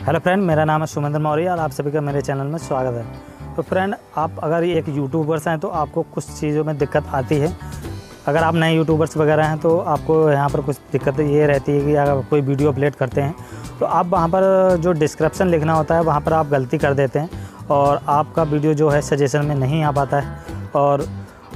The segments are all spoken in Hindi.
हेलो फ्रेंड, मेरा नाम है सुमेंद्र मौर्य और आप सभी का मेरे चैनल में स्वागत है। तो फ्रेंड, आप अगर एक यूट्यूबर्स हैं तो आपको कुछ चीज़ों में दिक्कत आती है। अगर आप नए यूट्यूबर्स वगैरह हैं तो आपको यहाँ पर कुछ दिक्कत ये रहती है कि अगर कोई वीडियो अपलोड करते हैं तो आप वहाँ पर जो डिस्क्रिप्शन लिखना होता है वहाँ पर आप गलती कर देते हैं और आपका वीडियो जो है सजेशन में नहीं आ पाता है और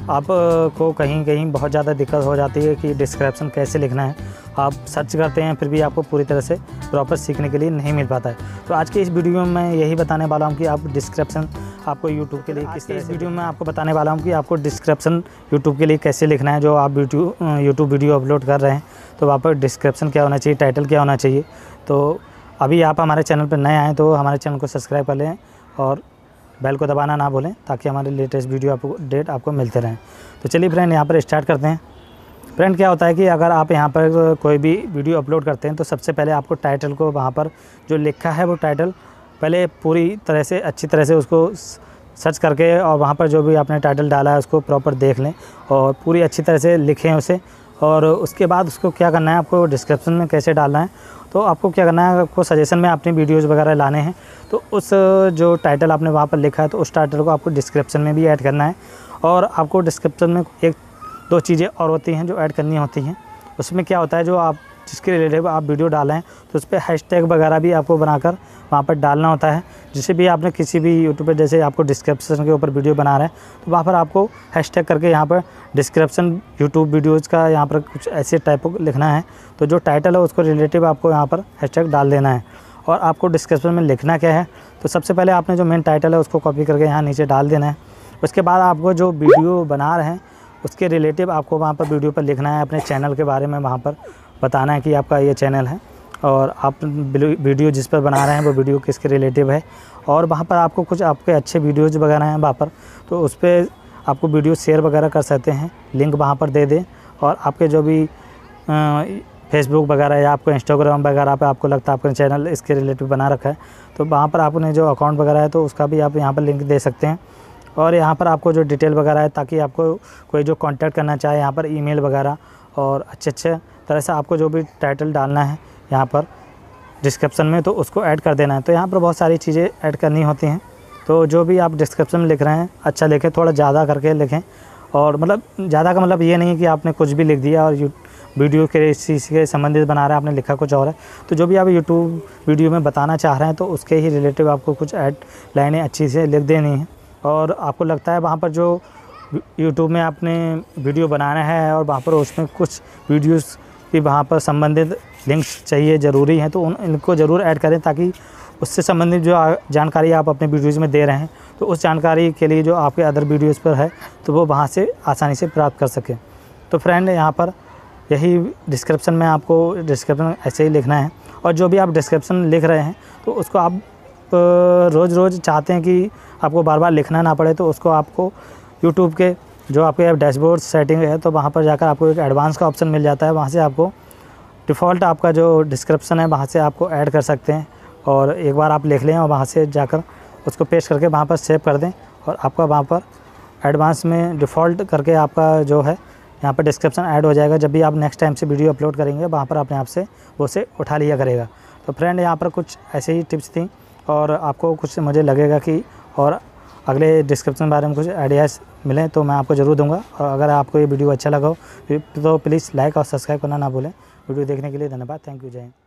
आपको कहीं कहीं बहुत ज़्यादा दिक्कत हो जाती है कि डिस्क्रिप्शन कैसे लिखना है। आप सर्च करते हैं फिर भी आपको पूरी तरह से प्रॉपर सीखने के लिए नहीं मिल पाता है। तो आज की इस वीडियो में मैं यही बताने वाला हूं कि आप डिस्क्रिप्शन आपको यूट्यूब के लिए किस तरह से, इस वीडियो में आपको बताने वाला हूं कि आपको डिस्क्रिप्शन यूट्यूब के लिए कैसे लिखना है। जो आप यूट्यूब वीडियो अपलोड कर रहे हैं तो वहाँ पर डिस्क्रिप्शन क्या होना चाहिए, टाइटल क्या होना चाहिए। तो अभी आप हमारे चैनल पर नए आएँ तो हमारे चैनल को सब्सक्राइब कर लें और बेल को दबाना ना भूलें ताकि हमारे लेटेस्ट वीडियो अपडेट आपको मिलते रहें। तो चलिए फ्रेंड, यहाँ पर स्टार्ट करते हैं। फ्रेंड, क्या होता है कि अगर आप यहाँ पर कोई भी वीडियो अपलोड करते हैं तो सबसे पहले आपको टाइटल को वहाँ पर जो लिखा है वो टाइटल पहले पूरी तरह से अच्छी तरह से उसको सर्च करके और वहाँ पर जो भी आपने टाइटल डाला है उसको प्रॉपर देख लें और पूरी अच्छी तरह से लिखें उसे। और उसके बाद उसको क्या करना है, आपको डिस्क्रिप्शन में कैसे डालना है। तो आपको क्या करना है, आपको सजेशन में अपनी वीडियोज़ वगैरह लाने हैं तो उस जो टाइटल आपने वहाँ पर लिखा है तो उस टाइटल को आपको डिस्क्रिप्शन में भी ऐड करना है। और आपको डिस्क्रिप्शन में एक दो चीज़ें और होती हैं जो ऐड करनी होती हैं। उसमें क्या होता है, जो आप जिसके रिलेटेड आप वीडियो डालें हैं तो उस पर हैशटैग वगैरह भी आपको बनाकर वहाँ पर डालना होता है। जिसे भी आपने किसी भी यूट्यूब पर जैसे आपको डिस्क्रिप्शन के ऊपर वीडियो बना रहे हैं तो वहाँ पर आपको हैशटैग करके यहाँ पर डिस्क्रिप्शन यूट्यूब वीडियोज़ का यहाँ पर कुछ ऐसे टाइप लिखना है। तो जो टाइटल है उसको रिलेटिव आपको यहाँ पर हैशटैग डाल देना है। और आपको डिस्क्रिप्शन में लिखना क्या है, तो सबसे पहले आपने जो मेन टाइटल है उसको कॉपी करके यहाँ नीचे डाल देना है। उसके बाद आपको जो वीडियो बना रहे हैं उसके रिलेटिव आपको वहाँ पर वीडियो पर लिखना है, अपने चैनल के बारे में वहाँ पर बताना है कि आपका ये चैनल है और आप वीडियो जिस पर बना रहे हैं वो वीडियो किसके रिलेटिव है। और वहाँ पर आपको कुछ आपके अच्छे वीडियोज़ वगैरह हैं वहाँ पर, तो उस पर आपको वीडियो शेयर वगैरह कर सकते हैं, लिंक वहाँ पर दे दें। और आपके जो भी फेसबुक वगैरह या आपको इंस्टाग्राम वगैरह पे आपको लगता है आपका चैनल इसके रिलेटिव बना रखा है तो वहाँ पर आपने जो अकाउंट वगैरह है तो उसका भी आप यहाँ पर लिंक दे सकते हैं। और यहाँ पर आपको जो डिटेल वगैरह है ताकि आपको कोई जो कांटेक्ट करना चाहे यहाँ पर ईमेल वगैरह और अच्छे तरह से आपको जो भी टाइटल डालना है यहाँ पर डिस्क्रिप्शन में तो उसको ऐड कर देना है। तो यहाँ पर बहुत सारी चीज़ें ऐड करनी होती हैं। तो जो भी आप डिस्क्रिप्शन में लिख रहे हैं अच्छा लिखें, थोड़ा ज़्यादा करके लिखें। और मतलब ज़्यादा का मतलब ये नहीं कि आपने कुछ भी लिख दिया और वीडियो के इसी से संबंधित बना रहे हैं, आपने लिखा कुछ और है। तो जो भी आप यूट्यूब वीडियो में बताना चाह रहे हैं तो उसके ही रिलेटिव आपको कुछ ऐड लाइनें अच्छी से लिख देनी हैं। और आपको लगता है वहाँ पर जो यूट्यूब में आपने वीडियो बनाना है और वहाँ पर उसमें कुछ वीडियोस की वहाँ पर संबंधित लिंक्स चाहिए ज़रूरी हैं तो इनको ज़रूर ऐड करें ताकि उससे संबंधित जो जानकारी आप अपने वीडियोज़ में दे रहे हैं तो उस जानकारी के लिए जो आपके अदर वीडियोज़ पर है तो वो वहाँ से आसानी से प्राप्त कर सकें। तो फ्रेंड, यहाँ पर यही डिस्क्रिप्शन में आपको डिस्क्रिप्शन ऐसे ही लिखना है। और जो भी आप डिस्क्रिप्शन लिख रहे हैं तो उसको आप रोज़ चाहते हैं कि आपको बार बार लिखना ना पड़े तो उसको आपको यूट्यूब के जो आपके डैशबोर्ड सेटिंग है तो वहाँ पर जाकर आपको एक एडवांस का ऑप्शन मिल जाता है। वहाँ से आपको डिफ़ॉल्ट आपका जो डिस्क्रिप्शन है वहाँ से आपको ऐड कर सकते हैं। और एक बार आप लिख लें और वहाँ से जाकर उसको पेस्ट करके वहाँ पर सेव कर दें और आपका वहाँ पर एडवांस में डिफ़ॉल्ट करके आपका जो है यहाँ पर डिस्क्रिप्शन ऐड हो जाएगा। जब भी आप नेक्स्ट टाइम से वीडियो अपलोड करेंगे वहाँ पर अपने आप से वो उसे उठा लिया करेगा। तो फ्रेंड, यहाँ पर कुछ ऐसे ही टिप्स थी और आपको कुछ मुझे लगेगा कि और अगले डिस्क्रिप्शन के बारे में कुछ आइडियाज़ मिलें तो मैं आपको ज़रूर दूंगा। और अगर आपको ये वीडियो अच्छा लगा हो तो प्लीज़ लाइक और सब्सक्राइब करना ना भूलें। वीडियो देखने के लिए धन्यवाद। Thank you. जय हिंद।